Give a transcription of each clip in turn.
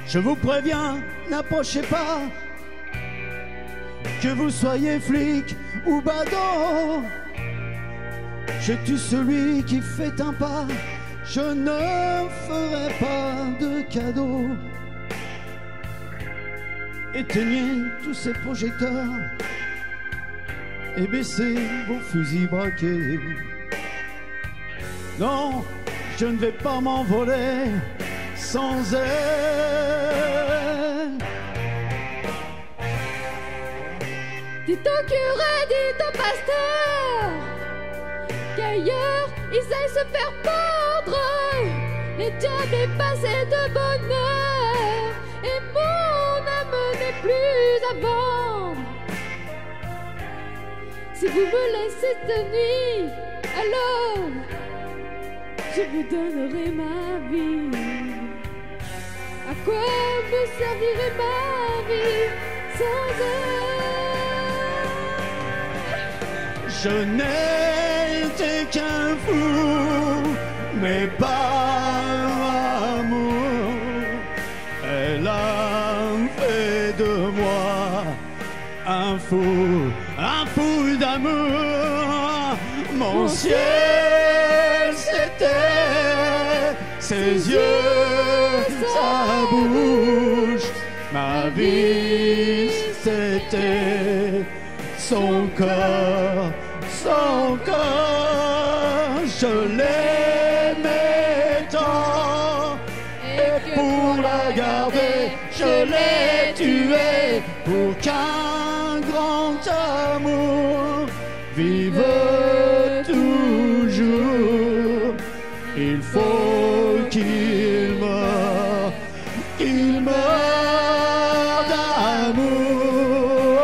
Je vous préviens, n'approchez pas, que vous soyez flic ou badaud. Je tue celui qui fait un pas, je ne ferai pas de cadeau. Éteignez tous ces projecteurs et baissez vos fusils braqués. Non, je ne vais pas m'envoler sans elle. Dites au curé, dites au pasteur qu'ailleurs ils aillent se faire pendre. Les diables est passé de bonheur et mon âme n'est plus à vendre. Si vous me laissez cette nuit, alors je vous donnerai ma vie. À quoi me servirait ma vie sans elle? Je n'étais qu'un fou, mais par amour, elle a fait de moi un fou d'amour. Mon ciel, c'était ses yeux, sa bouche. Ma vie, c'était son corps, son corps. Je l'aimais tant, et pour la garder, je l'ai tuée pour qu'un grand amour vive toujours. Il faut qu'il meure d'amour.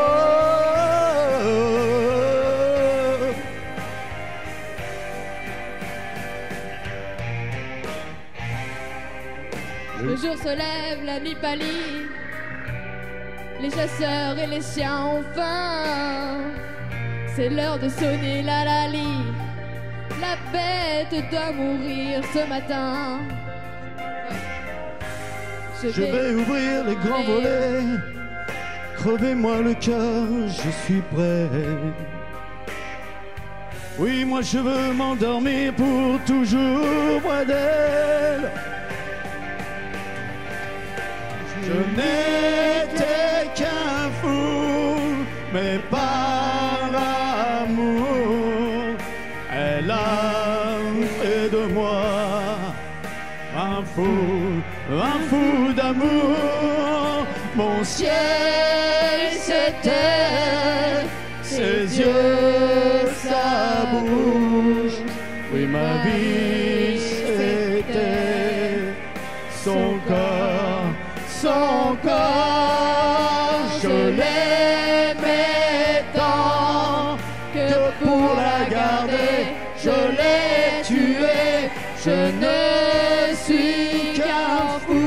Le jour se lève, la nuit pâlit. Les chasseurs et les chiens ont faim. C'est l'heure de sonner la lali. La bête doit mourir ce matin. Je vais ouvrir les grands volets. Crevez-moi le cœur, je suis prêt. Oui, moi je veux m'endormir pour toujours près d'elle. Je n'étais qu'un fou, mais par amour, elle a fait de moi un fou d'amour. Mon ciel, c'était ses yeux, sa bouche. Oui, ma vie, c'était son corps, son corps. Je l'aimais tant que pour la garder, je l'ai tuée. Je ne suis qu'un fou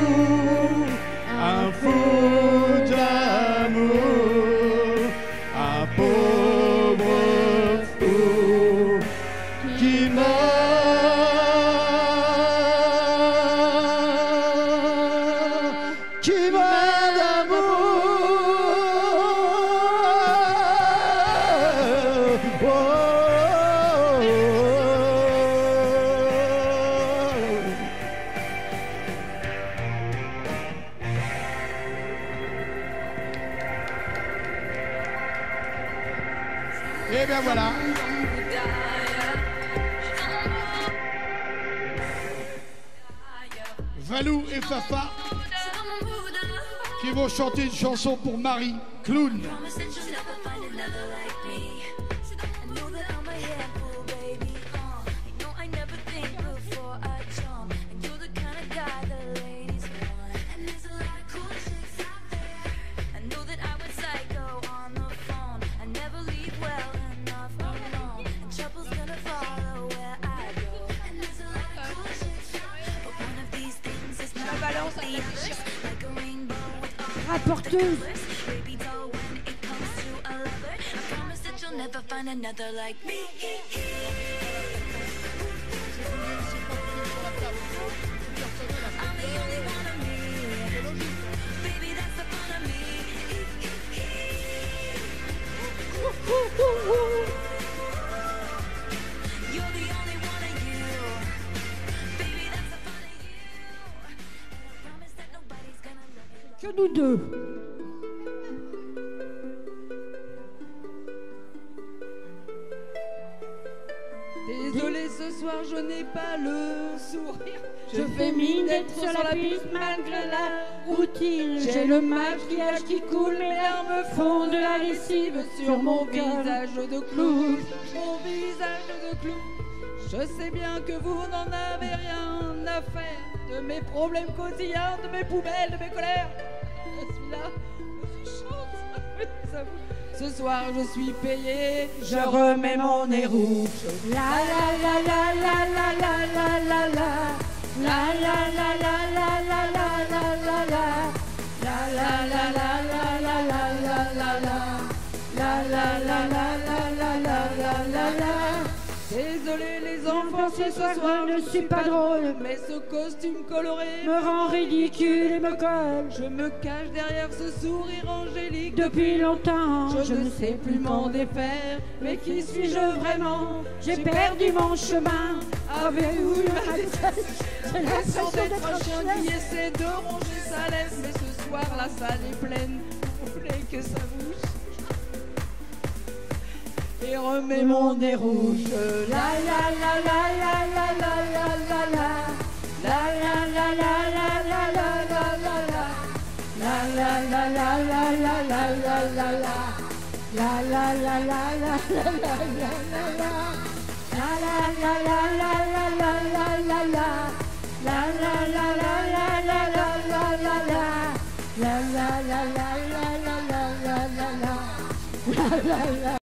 d'amour, un pauvre fou qui meurt d'amour. Oh. Et bien voilà. Valou et Fafa qui vont chanter une chanson pour Marie, clown. Rapporteuse. Que nous deux. Désolée, ce soir je n'ai pas le sourire. Je fais mine d'être sur la piste malgré la routine. J'ai le maquillage qui coule, mes larmes font de la lessive sur mon visage de clown. Mon visage de clown. Je sais bien que vous n'en avez rien à faire de mes problèmes quotidiens, de mes poubelles, de mes colères. Je suis là, je chante. Ça vous... Ce soir je suis payé, je remets mon nez rouge. La la la la la la la la la la. La la la la la la la la la la. La la la la la la la la la la. La la la la la la la la la la. Désolé les enfants si ce soir je ne suis pas drôle, mais ce costume coloré me rend ridicule et me colle. Je me cache derrière ce sourire angélique depuis longtemps. Je ne sais plus m'en défaire. Mais qui suis-je vraiment? J'ai perdu mon chemin. Avez-vous eu j'ai l'impression d'être un chien qui essaie de ronger sa laisse? Mais ce soir la salle est pleine. Vous voulez que ça bouge? Et remets mon nez rouge. La la la la la la la la la la. La la la la la la la la la la. La la la la la la la la la la. La la la la la la la la la. La la la la la la la la la la. La la la la la la la la la la. La la la la la la la la la la. La la la.